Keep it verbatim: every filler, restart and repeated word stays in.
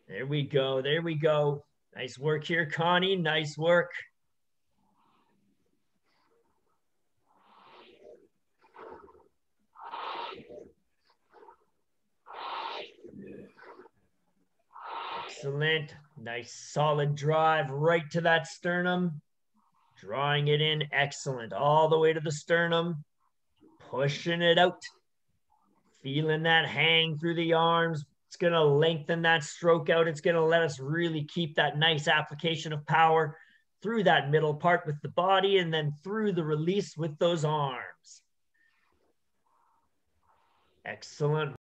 There we go. There we go. Nice work here, Connie. Nice work. Excellent. Nice solid drive right to that sternum. Drawing it in. Excellent. All the way to the sternum. Pushing it out. Feeling that hang through the arms. It's going to lengthen that stroke out. It's going to let us really keep that nice application of power through that middle part with the body and then through the release with those arms. Excellent.